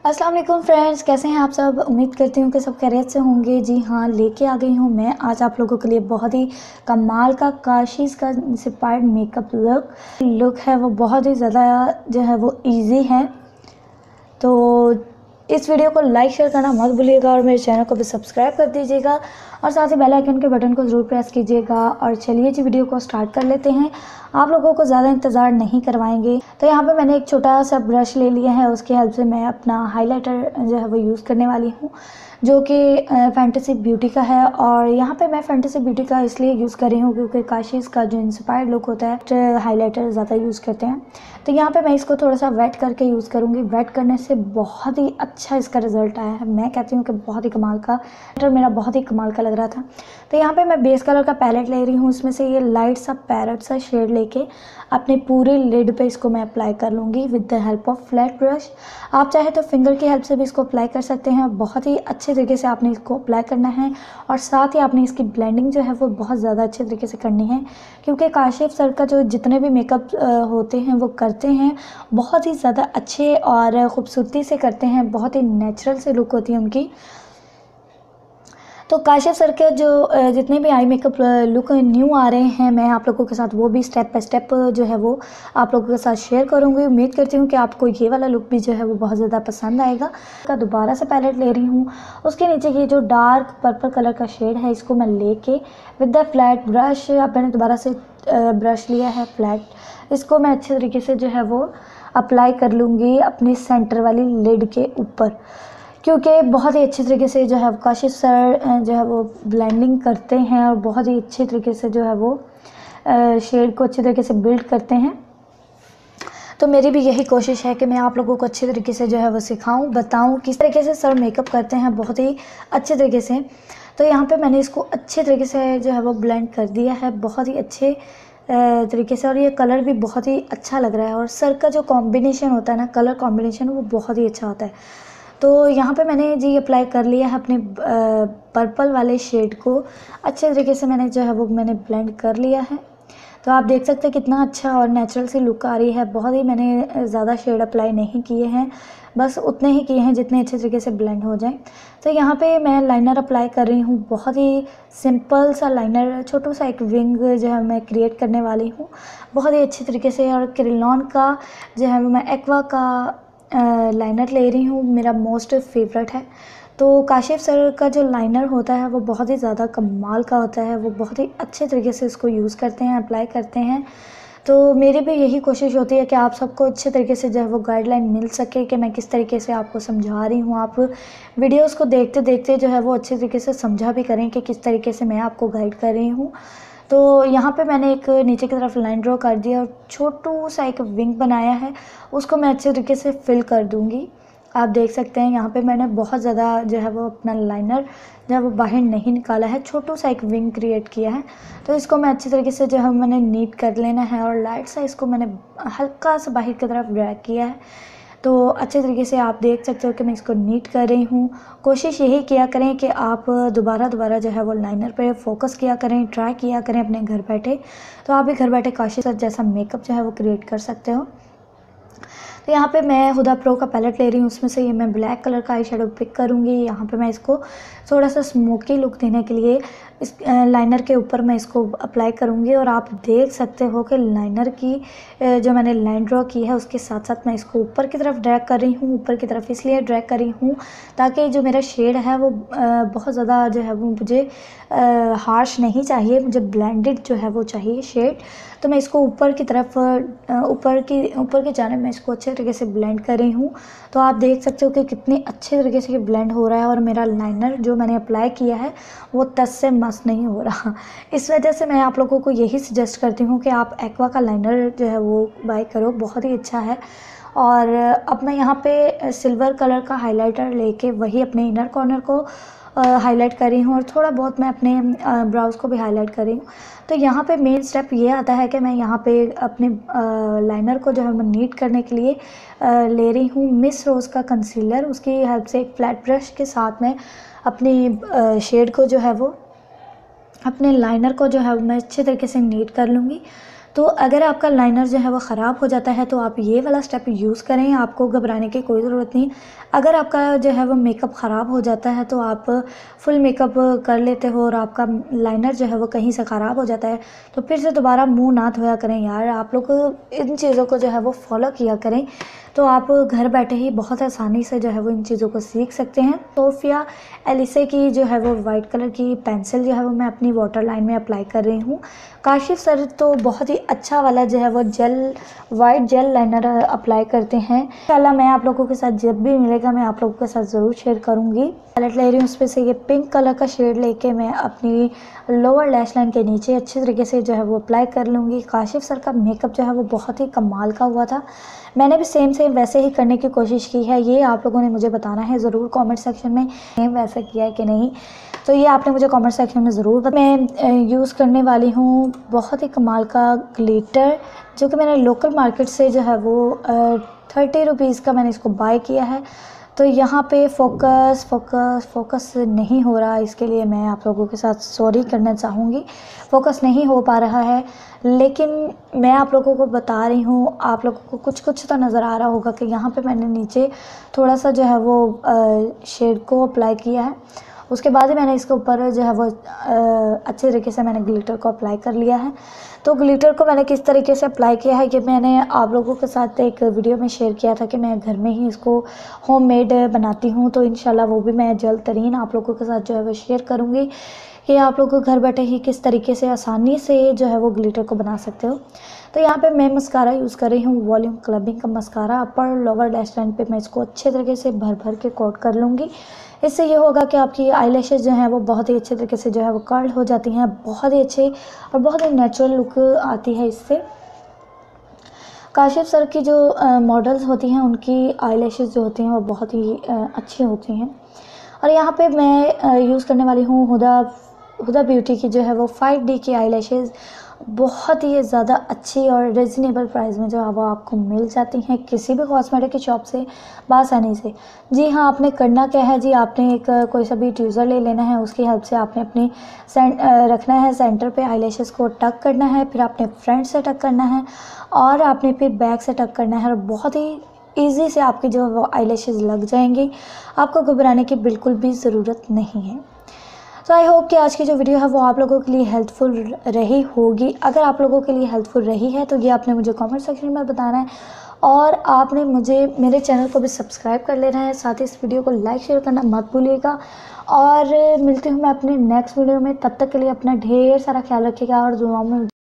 अस्सलाम वालेकुम फ्रेंड्स, कैसे हैं आप सब। उम्मीद करती हूँ कि सब खैरियत से होंगे। जी हाँ, लेके आ गई हूँ मैं आज आप लोगों के लिए बहुत ही कमाल का काशीज़ का इंस्पायर्ड मेकअप लुक है। वो बहुत ही ज़्यादा जो है वो इजी है। तो इस वीडियो को लाइक शेयर करना मत भूलिएगा और मेरे चैनल को भी सब्सक्राइब कर दीजिएगा और साथ ही बेल आइकन के बटन को ज़रूर प्रेस कीजिएगा। और चलिए जी वीडियो को स्टार्ट कर लेते हैं, आप लोगों को ज़्यादा इंतज़ार नहीं करवाएंगे। तो यहाँ पे मैंने एक छोटा सा ब्रश ले लिया है, उसकी हेल्प से मैं अपना हाइलाइटर जो है वो यूज़ करने वाली हूँ, जो कि फैंटेसी ब्यूटी का है। और यहाँ पे मैं फैंटेसी ब्यूटी का इसलिए यूज़ कर रही हूँ क्योंकि काशीज़ का जो इंस्पायर्ड लुक होता है हाइलाइटर ज़्यादा यूज़ करते हैं। तो यहाँ पे मैं इसको थोड़ा सा वेट करके यूज़ करूँगी। वेट करने से बहुत ही अच्छा इसका रिज़ल्ट आया है। मैं कहती हूँ कि बहुत ही कमाल का, मेरा बहुत ही कमाल का लग रहा था। तो यहाँ पे मैं बेस कलर का पैलेट ले रही हूँ, उसमें से ये लाइट सा पैरेट सा शेड लेके अपने पूरे लिड पे इसको मैं अप्लाई कर लूँगी with the help of flat brush. आप चाहे तो फिंगर की हेल्प से भी इसको अप्लाई कर सकते हैं। बहुत ही अच्छे तरीके से आपने इसको अप्लाई करना है और साथ ही आपने इसकी ब्लेंडिंग जो है वो बहुत ज़्यादा अच्छे तरीके से करनी है, क्योंकि काशिफ सर का जो जितने भी मेकअप होते हैं वो करते हैं बहुत ही ज़्यादा अच्छे और ख़ूबसूरती से करते हैं, बहुत ही नेचुरल से लुक होती है उनकी। तो काशिफ सर के जो जितने भी आई मेकअप लुक न्यू आ रहे हैं, मैं आप लोगों के साथ वो भी स्टेप बाय स्टेप जो है वो आप लोगों के साथ शेयर करूँगी। उम्मीद करती हूँ कि आपको ये वाला लुक भी जो है वो बहुत ज़्यादा पसंद आएगा। का दोबारा से पैलेट ले रही हूँ, उसके नीचे ये जो डार्क पर्पल कलर का शेड है इसको मैं लेके विद द फ्लैट ब्रश, अब मैंने दोबारा से ब्रश लिया है फ्लैट, इसको मैं अच्छे तरीके से जो है वो अप्लाई कर लूँगी अपनी सेंटर वाली लिड के ऊपर, क्योंकि बहुत ही अच्छे तरीके से जो है काशिफ सर जो है वो ब्लेंडिंग करते हैं और बहुत ही अच्छे तरीके से जो है वो शेड को अच्छे तरीके से बिल्ड करते हैं। तो मेरी भी यही कोशिश है कि मैं आप लोगों को अच्छे तरीके से जो है वो सिखाऊं, बताऊं किस तरीके से सर मेकअप करते हैं बहुत ही अच्छे तरीके से। तो यहाँ पे मैंने इसको अच्छे तरीके से जो है वो ब्लेंड कर दिया है बहुत ही अच्छे तरीके से, और ये कलर भी बहुत ही अच्छा लग रहा है। और सर का जो कॉम्बिनेशन होता है ना, कलर कॉम्बिनेशन, वो बहुत ही अच्छा होता है। तो यहाँ पे मैंने जी अप्लाई कर लिया है अपने पर्पल वाले शेड को अच्छे तरीके से, मैंने जो है वो मैंने ब्लेंड कर लिया है। तो आप देख सकते हैं कितना अच्छा और नेचुरल सी लुक आ रही है। बहुत ही मैंने ज़्यादा शेड अप्लाई नहीं किए हैं, बस उतने ही किए हैं जितने अच्छे तरीके से ब्लेंड हो जाएं। तो यहाँ पे मैं लाइनर अप्लाई कर रही हूँ, बहुत ही सिंपल सा लाइनर, छोटू सा एक विंग जो है मैं क्रिएट करने वाली हूँ बहुत ही अच्छे तरीके से। और क्रेयॉन का जो है मैं एक्वा का लाइनर ले रही हूँ, मेरा मोस्ट फेवरेट है। तो काशिफ सर का जो लाइनर होता है वो बहुत ही ज़्यादा कमाल का होता है, वो बहुत ही अच्छे तरीके से इसको यूज़ करते हैं, अप्लाई करते हैं। तो मेरी भी यही कोशिश होती है कि आप सबको अच्छे तरीके से जो है वो गाइडलाइन मिल सके कि मैं किस तरीके से आपको समझा रही हूँ। आप वीडियोस को देखते देखते जो है वो अच्छे तरीके से समझा भी करें कि किस तरीके से मैं आपको गाइड कर रही हूँ। तो यहाँ पे मैंने एक नीचे की तरफ लाइन ड्रॉ कर दिया और छोटू सा एक विंग बनाया है, उसको मैं अच्छे तरीके से फिल कर दूँगी। आप देख सकते हैं यहाँ पे मैंने बहुत ज़्यादा जो है वो अपना लाइनर जो है वो बाहर नहीं निकाला है, छोटू सा एक विंग क्रिएट किया है। तो इसको मैं अच्छे तरीके से जो है मैंने नीट कर लेना है और लाइट सा इसको मैंने हल्का सा बाहर की तरफ ड्रैग किया है। तो अच्छे तरीके से आप देख सकते हो कि मैं इसको नीट कर रही हूँ। कोशिश यही किया करें कि आप दोबारा जो है वो लाइनर पे फोकस किया करें, ट्राई किया करें अपने घर बैठे, तो आप भी घर बैठे काशिफ सर जैसा मेकअप जो है वो क्रिएट कर सकते हो। तो यहाँ पे मैं हुदा प्रो का पैलेट ले रही हूँ, उसमें से ये मैं ब्लैक कलर का आई शेडो पिक करूँगी। यहाँ पे मैं इसको थोड़ा सा स्मोकी लुक देने के लिए इस लाइनर के ऊपर मैं इसको अप्लाई करूँगी। और आप देख सकते हो कि लाइनर की जो मैंने लाइन ड्रॉ की है उसके साथ साथ मैं इसको ऊपर की तरफ ड्रैग कर रही हूँ। ऊपर की तरफ इसलिए ड्रैग कर रही हूँ ताकि जो मेरा शेड है वो बहुत ज़्यादा जो है वो मुझे हार्श नहीं चाहिए, मुझे ब्लेंडेड जो है वो चाहिए शेड। तो मैं इसको ऊपर की तरफ ऊपर की जानिब मैं इसको अच्छे तरीके से ब्लेंड कर रही हूँ। तो आप देख सकते हो कि कितने अच्छे तरीके से ये ब्लेंड हो रहा है और मेरा लाइनर जो मैंने अप्लाई किया है वो टच से मस नहीं हो रहा। इस वजह से मैं आप लोगों को यही सजेस्ट करती हूँ कि आप एक्वा का लाइनर जो है वो बाय करो, बहुत ही अच्छा है। और अब मैं यहाँ पे सिल्वर कलर का हाइलाइटर लेके वही अपने इनर कॉर्नर को हाईलाइट कर रही हूँ और थोड़ा बहुत मैं अपने ब्राउज़ को भी हाईलाइट कर रही हूँ। तो यहाँ पे मेन स्टेप ये आता है कि मैं यहाँ पे अपने लाइनर को जो है मैं नीट करने के लिए ले रही हूँ मिस रोज़ का कंसीलर। उसकी हेल्प से एक फ्लैट ब्रश के साथ में अपनी शेड को जो है वो, अपने लाइनर को जो है मैं अच्छे तरीके से नीट कर लूँगी। तो अगर आपका लाइनर जो है वो ख़राब हो जाता है तो आप ये वाला स्टेप यूज़ करें, आपको घबराने की कोई ज़रूरत नहीं। अगर आपका जो है वो मेकअप ख़राब हो जाता है तो आप फुल मेकअप कर लेते हो और आपका लाइनर जो है वो कहीं से ख़राब हो जाता है तो फिर से दोबारा मुंह ना धोया करें यार। आप लोग इन चीज़ों को जो है वो फॉलो किया करें तो आप घर बैठे ही बहुत आसानी से जो है वो इन चीज़ों को सीख सकते हैं। सोफिया एलिसे की जो है वो वाइट कलर की पेंसिल जो है वो मैं अपनी वाटर लाइन में अप्लाई कर रही हूँ। काशिफ सर तो बहुत ही अच्छा वाला जो है वो वाइट जेल लाइनर अप्लाई करते हैं। इंशाल्लाह मैं आप लोगों के साथ जब भी मिलेगा मैं आप लोगों के साथ ज़रूर शेयर करूँगी। पैलेट ले रही हूँ, उस पर से ये पिंक कलर का शेड लेके मैं अपनी लोअर लैश लाइन के नीचे अच्छे तरीके से जो है वो अप्लाई कर लूँगी। काशिफ सर का मेकअप जो है वो बहुत ही कमाल का हुआ था। मैंने भी सेम वैसे ही करने की कोशिश की है। ये आप लोगों ने मुझे बताना है ज़रूर कमेंट सेक्शन में सेम वैसा किया है कि नहीं, तो ये आपने मुझे कमेंट सेक्शन में ज़रूर बताया। मैं यूज़ करने वाली हूँ बहुत ही कमाल का ग्लिटर, जो कि मैंने लोकल मार्केट से जो है वो 30 रुपीज़ का मैंने इसको बाय किया है। तो यहाँ पे फोकस नहीं हो रहा, इसके लिए मैं आप लोगों के साथ सॉरी करना चाहूँगी। फोकस नहीं हो पा रहा है, लेकिन मैं आप लोगों को बता रही हूँ, आप लोगों को कुछ तो नज़र आ रहा होगा कि यहाँ पे मैंने नीचे थोड़ा सा जो है वो शेड को अप्लाई किया है। उसके बाद ही मैंने इसके ऊपर जो है वो अच्छे तरीके से मैंने ग्लिटर को अप्लाई कर लिया है। तो ग्लिटर को मैंने किस तरीके से अप्लाई किया है कि मैंने आप लोगों के साथ एक वीडियो में शेयर किया था कि मैं घर में ही इसको होममेड बनाती हूँ। तो इंशाल्लाह वो भी मैं जल्द तरीन आप लोगों के साथ जो है वो शेयर करूँगी कि आप लोग घर बैठे ही किस तरीके से आसानी से जो है वो ग्लिटर को बना सकते हो। तो यहाँ पे मैं मस्कारा यूज़ कर रही हूँ, वॉल्यूम क्लबिंग का mascara. Upper lower lash line पे मैं इसको अच्छे तरीके से भर के कोट कर लूँगी। इससे ये होगा कि आपकी आईलैशेस जो हैं वो बहुत ही अच्छे तरीके से जो है वो कर्ल हो जाती हैं, बहुत ही अच्छे और बहुत ही नेचुरल लुक आती है इससे। काशिफ सर की जो मॉडल्स होती हैं उनकी आईलैशेस जो होती हैं वो बहुत ही अच्छी होती हैं। और यहाँ पे मैं यूज़ करने वाली हूँ हुदा ब्यूटी की जो है वो 5D की आईलैशेस। बहुत ही ज़्यादा अच्छी और रिजनेबल प्राइस में जो है वो आपको मिल जाती हैं किसी भी कॉस्मेटिक की शॉप से बआसानी से। जी हाँ, आपने करना क्या है जी, आपने एक कोई सा भी ट्यूज़र ले लेना है, उसकी हेल्प से आपने अपनी रखना है सेंटर पे, आईलैशेस को टक करना है, फिर आपने फ्रंट से टक करना है और आपने फिर बैक से टक करना है और बहुत ही ईज़ी से आपकी जो वो आईलैशेस लग जाएंगी। आपको घबराने की बिल्कुल भी ज़रूरत नहीं है। तो आई होप कि आज की जो वीडियो है वो आप लोगों के लिए हेल्पफुल रही होगी। अगर आप लोगों के लिए हेल्पफुल रही है तो ये आपने मुझे कमेंट सेक्शन में बताना है और आपने मुझे मेरे चैनल को भी सब्सक्राइब कर लेना है। साथ ही इस वीडियो को लाइक शेयर करना मत भूलिएगा और मिलती हूँ मैं अपने नेक्स्ट वीडियो में। तब तक के लिए अपना ढेर सारा ख्याल रखिएगा और दुआओं में